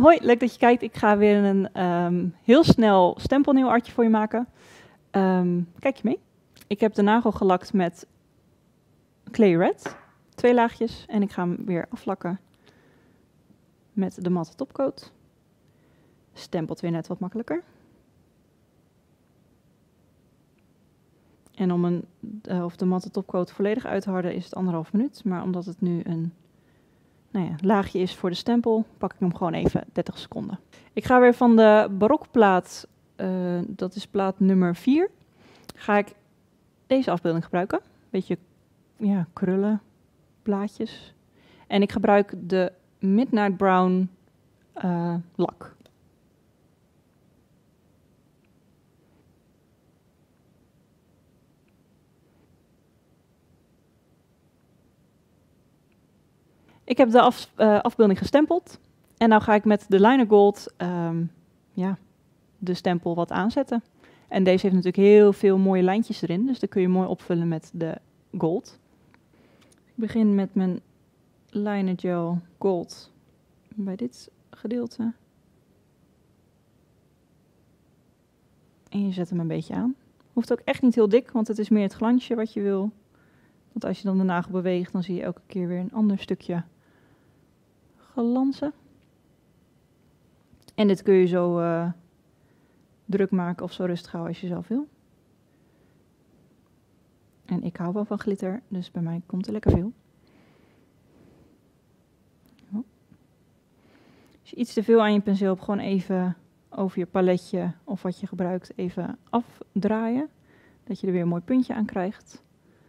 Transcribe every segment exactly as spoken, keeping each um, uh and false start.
Hoi, leuk dat je kijkt. Ik ga weer een um, heel snel stempelnail-artje voor je maken. Um, kijk je mee? Ik heb de nagel gelakt met Clay Red, twee laagjes. En ik ga hem weer aflakken met de matte topcoat. Stempelt weer net wat makkelijker. En om een, uh, of de matte topcoat volledig uit te harden is het anderhalf minuut. Maar omdat het nu een nou ja, laagje is voor de stempel, pak ik hem gewoon even dertig seconden. Ik ga weer van de barokplaat, uh, dat is plaat nummer vier, ga ik deze afbeelding gebruiken. Beetje ja, krullen, plaatjes. En ik gebruik de Midnight Brown uh, lak. Ik heb de af, uh, afbeelding gestempeld. En nu ga ik met de Liner Gold um, ja, de stempel wat aanzetten. En deze heeft natuurlijk heel veel mooie lijntjes erin. Dus dat kun je mooi opvullen met de gold. Ik begin met mijn Liner Gel Gold bij dit gedeelte. En je zet hem een beetje aan. Hoeft ook echt niet heel dik, want het is meer het glansje wat je wil. Want als je dan de nagel beweegt, dan zie je elke keer weer een ander stukje glanzen. En dit kun je zo uh, druk maken of zo rustig houden als je zelf wil. En ik hou wel van glitter, dus bij mij komt er lekker veel. Oh. Als je iets te veel aan je penseel hebt, gewoon even over je paletje of wat je gebruikt even afdraaien. Dat je er weer een mooi puntje aan krijgt.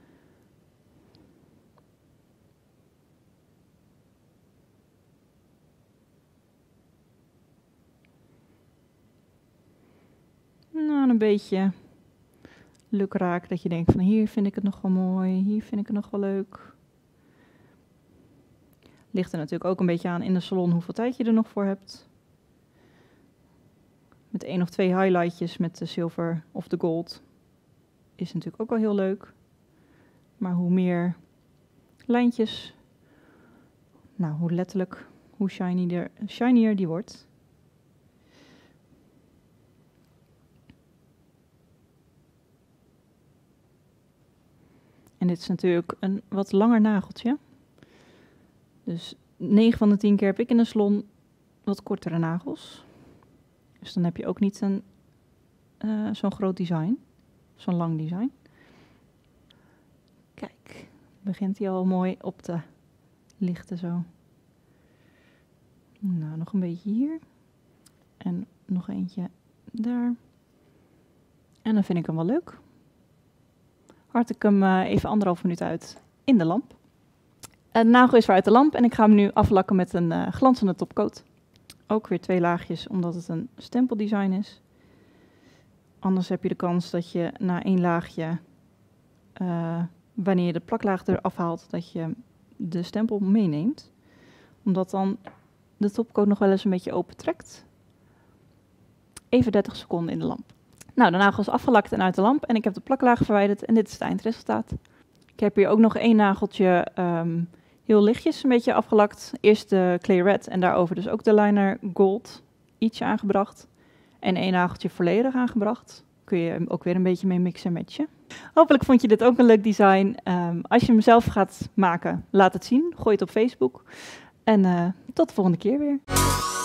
Nou, een beetje lukraak dat je denkt van hier vind ik het nog wel mooi, hier vind ik het nog wel leuk. Ligt er natuurlijk ook een beetje aan in de salon hoeveel tijd je er nog voor hebt. Met één of twee highlightjes met de zilver of de gold is natuurlijk ook wel heel leuk. Maar hoe meer lijntjes, nou hoe letterlijk, hoe shinier, shinier die wordt. En dit is natuurlijk een wat langer nageltje. Dus negen van de tien keer heb ik in de salon wat kortere nagels. Dus dan heb je ook niet een, uh, zo'n groot design. Zo'n lang design. Kijk, begint hij al mooi op te lichten zo. Nou, nog een beetje hier. En nog eentje daar. En dan vind ik hem wel leuk. Hard ik hem uh, even anderhalf minuut uit in de lamp. De nagel is weer uit de lamp en ik ga hem nu aflakken met een uh, glanzende topcoat. Ook weer twee laagjes, omdat het een stempeldesign is. Anders heb je de kans dat je na één laagje, uh, wanneer je de plaklaag eraf haalt, dat je de stempel meeneemt. Omdat dan de topcoat nog wel eens een beetje open trekt. Even dertig seconden in de lamp. Nou, de nagel is afgelakt en uit de lamp en ik heb de plaklaag verwijderd en dit is het eindresultaat. Ik heb hier ook nog één nageltje um, heel lichtjes een beetje afgelakt. Eerst de Clay Red en daarover dus ook de Liner Gold ietsje aangebracht. En één nageltje volledig aangebracht. Kun je hem ook weer een beetje mee mixen en matchen. Hopelijk vond je dit ook een leuk design. Um, als je hem zelf gaat maken, laat het zien. Gooi het op Facebook. En uh, tot de volgende keer weer.